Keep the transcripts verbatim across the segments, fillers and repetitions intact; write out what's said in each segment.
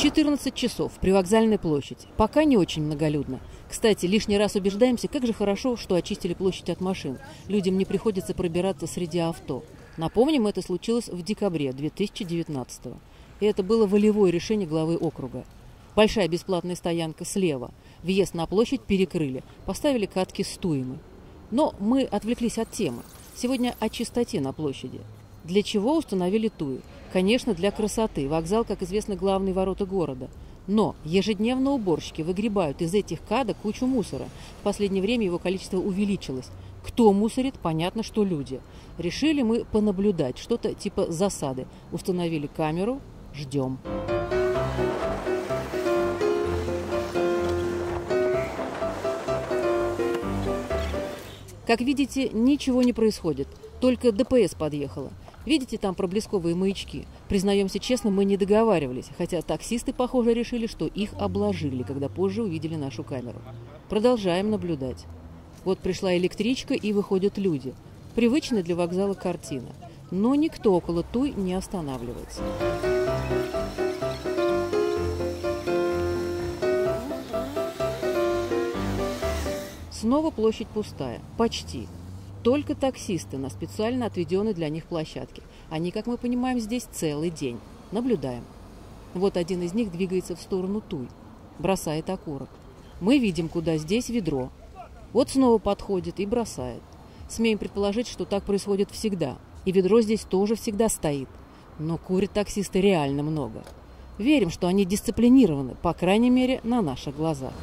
четырнадцать часов, привокзальная площадь. Пока не очень многолюдно. Кстати, лишний раз убеждаемся, как же хорошо, что очистили площадь от машин. Людям не приходится пробираться среди авто. Напомним, это случилось в декабре две тысячи девятнадцатого. И это было волевое решение главы округа. Большая бесплатная стоянка слева. Въезд на площадь перекрыли. Поставили катки с туями. Но мы отвлеклись от темы. Сегодня о чистоте на площади. Для чего установили туи? Конечно, для красоты. Вокзал, как известно, главные ворота города. Но ежедневно уборщики выгребают из этих кадок кучу мусора. В последнее время его количество увеличилось. Кто мусорит? Понятно, что люди. Решили мы понаблюдать, что-то типа засады. Установили камеру, ждем. Как видите, ничего не происходит. Только ДПС подъехала. Видите, там проблесковые маячки. Признаемся честно, мы не договаривались, хотя таксисты, похоже, решили, что их обложили, когда позже увидели нашу камеру. Продолжаем наблюдать. Вот пришла электричка, и выходят люди. Привычная для вокзала картина. Но никто около туй не останавливается. Снова площадь пустая. Почти. Только таксисты на специально отведенной для них площадке. Они, как мы понимаем, здесь целый день. Наблюдаем. Вот один из них двигается в сторону туй. Бросает окурок. Мы видим, куда здесь ведро. Вот снова подходит и бросает. Смеем предположить, что так происходит всегда. И ведро здесь тоже всегда стоит. Но курят таксисты реально много. Верим, что они дисциплинированы, по крайней мере, на наших глазах.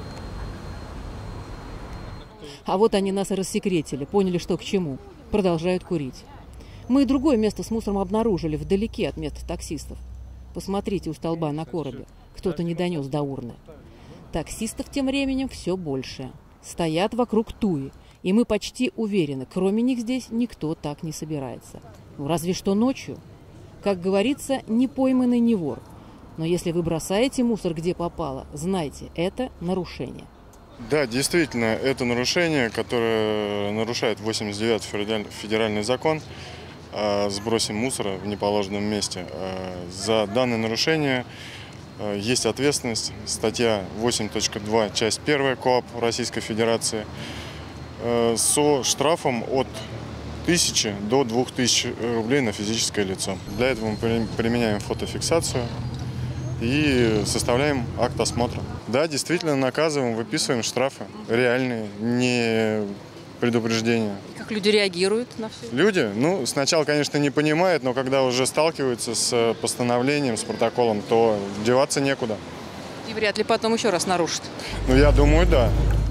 А вот они нас и рассекретили, поняли, что к чему. Продолжают курить. Мы и другое место с мусором обнаружили, вдалеке от места таксистов. Посмотрите у столба на коробе. Кто-то не донес до урны. Таксистов тем временем все больше. Стоят вокруг туи. И мы почти уверены, кроме них здесь никто так не собирается. Ну, разве что ночью. Как говорится, не пойманный не вор. Но если вы бросаете мусор где попало, знайте, это нарушение. Да, действительно, это нарушение, которое нарушает восемьдесят девятый федеральный закон о сбросе мусора в неположенном месте. За данное нарушение есть ответственность. Статья восемь точка два, часть первая КоАП Российской Федерации со штрафом от тысячи до двух тысяч рублей на физическое лицо. Для этого мы применяем фотофиксацию и составляем акт осмотра. Да, действительно наказываем, выписываем штрафы. Реальные, не предупреждения. Как люди реагируют на все? Люди, ну, сначала, конечно, не понимают, но когда уже сталкиваются с постановлением, с протоколом, то деваться некуда. И вряд ли потом еще раз нарушат. Ну, я думаю, да.